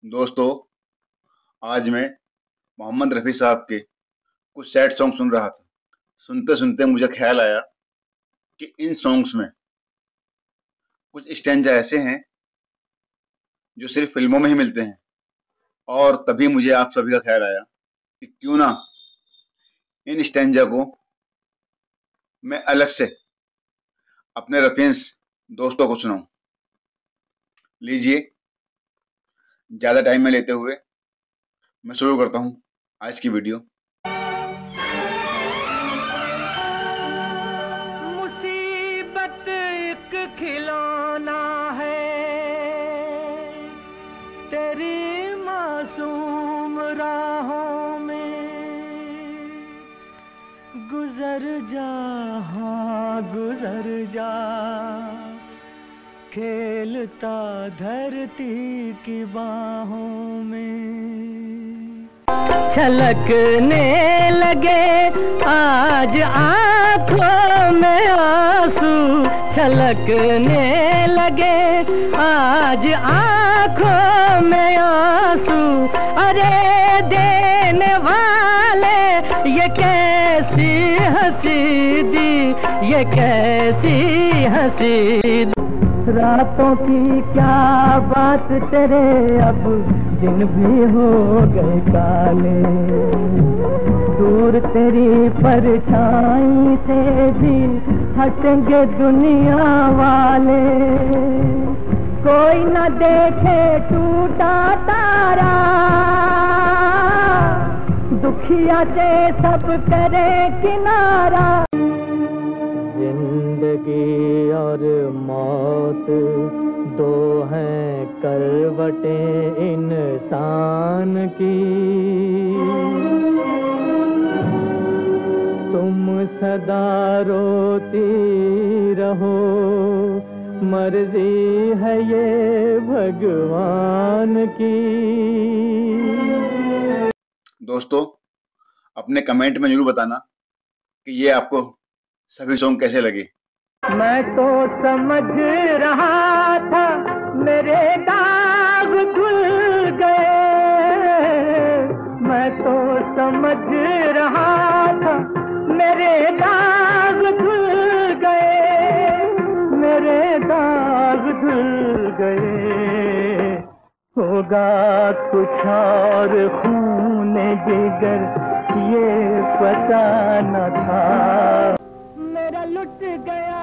दोस्तों, आज मैं मोहम्मद रफ़ी साहब के कुछ सैड सॉन्ग सुन रहा था। सुनते सुनते मुझे ख्याल आया कि इन सॉन्ग्स में कुछ स्टैन्ज़ा ऐसे हैं जो सिर्फ फिल्मों में ही मिलते हैं। और तभी मुझे आप सभी का ख्याल आया कि क्यों ना इन स्टैन्ज़ा को मैं अलग से अपने रेफरेंस दोस्तों को सुनाऊं। लीजिए, ज़्यादा टाइम में लेते हुए मैं शुरू करता हूं आज की वीडियो। मुसीबत एक खिलौना है तेरी मासूम राहों में, गुजर जा हाँ गुजर जा, खेलता धरती की बाहों में। छलकने लगे आज आँखों में आंसू, छलकने लगे आज आँखों में आंसू। अरे देने वाले ये कैसी हंसी दी, ये कैसी हंसी। रातों की क्या बात तेरे, अब दिन भी हो गए काले, दूर तेरी परछाई से भी हटेंगे दुनिया वाले। कोई न देखे टूटा तारा, दुखिया से सब करे किनारा। जिंदगी और मौत दो हैं करवटें इंसान की, तुम सदा रोती रहो, मर्जी है ये भगवान की। दोस्तों, अपने कमेंट में जरूर बताना कि ये आपको सभी सॉन्ग कैसे लगे। मैं तो समझ रहा था मेरे दाग धुल गए, मैं तो समझ रहा था मेरे दाग धुल गए, मेरे दाग धुल गए। होगा कुछ और खून जिगर ये पता न था, मेरा लुट गया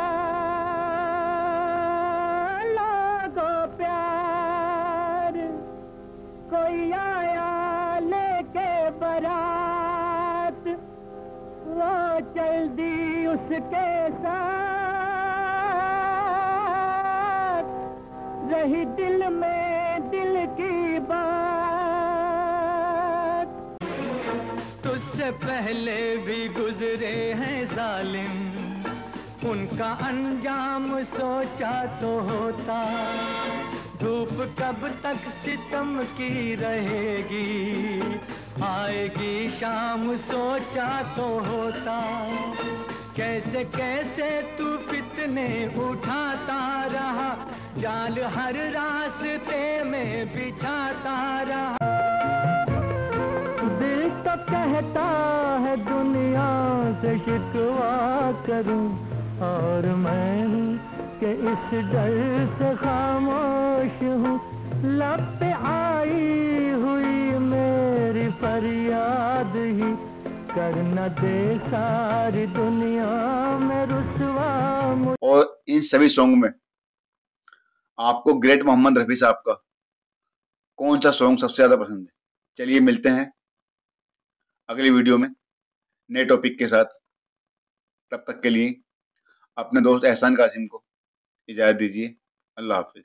लोगों प्यार। कोई आया लेके बारात, वो चल दी उसके साथ, रही दिल में दिल की बात। तुझसे पहले भी गुजरे हैं जालिम, उनका अंजाम सोचा तो होता। धूप कब तक सितम की रहेगी, आएगी शाम सोचा तो होता। कैसे कैसे तू फितने उठाता रहा, जाल हर रास्ते में बिछाता रहा। दिल तो कहता है दुनिया से शिकवा करूं, और मैं कि इस डर से खामोश हूँ। लब पे आई हुई मेरी फरियाद ही, कर न दे सारी दुनिया में रुसवा। और इन सभी सॉन्ग में आपको ग्रेट मोहम्मद रफ़ी साहब का कौन सा सॉन्ग सबसे ज्यादा पसंद है? चलिए मिलते हैं अगली वीडियो में नए टॉपिक के साथ। तब तक के लिए अपने दोस्त एहसान कासिम को इजाज़त दीजिए। अल्लाह हाफ़िज़।